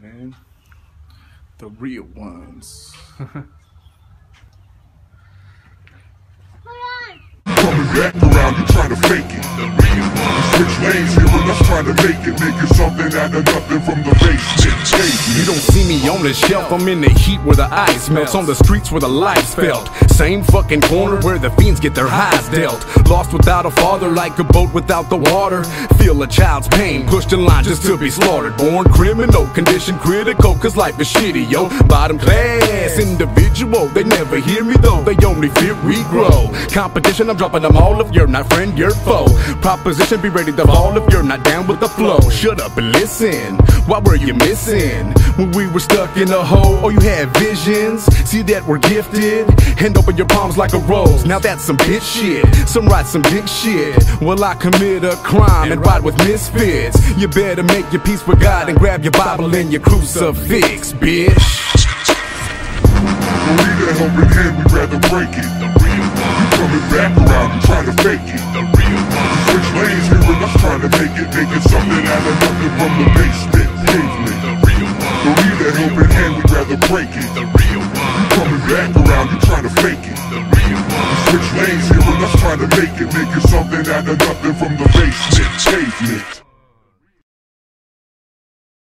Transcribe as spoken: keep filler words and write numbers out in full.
man. The real ones. Coming back around, you trying to fake it. The real one. Switch lanes here and us trying to make it. Making something out of nothing from the basement. You don't see me on the shelf, I'm in the heat where the ice melts. On the streets where the life's felt. Same fucking corner where the fiends get their highs dealt. Lost without a father, like a boat without the water. Feel a child's pain, pushed in line just to be slaughtered. Born criminal, condition critical, cause life is shitty, yo. Bottom class, individual, they never hear me though. They only fear we grow. Competition, I'm dropping them all if you're not friend, you're foe. Proposition, be ready to fall if you're not down with the flow. Shut up and listen, what were you missing? When we were stuck in a hole, or you had visions? See that we're gifted, and open your palms like a rose. Now that's some bitch shit, some ride some dick shit. Well, I commit a crime and ride with misfits. You better make your peace with God and grab your Bible and your crucifix, bitch. Don't need that helping hand, we'd rather break it. The real one. You coming back around, you trying to fake it. The real one. You switch lanes here and us trying to make it. Making something out of nothing from the basement pavement. The real one. Don't need that helping hand, we'd rather break it. The real one. You coming back around, you trying to fake it. The real one. You switch lanes here and us trying to make it. Making something out of nothing from the basement pavement.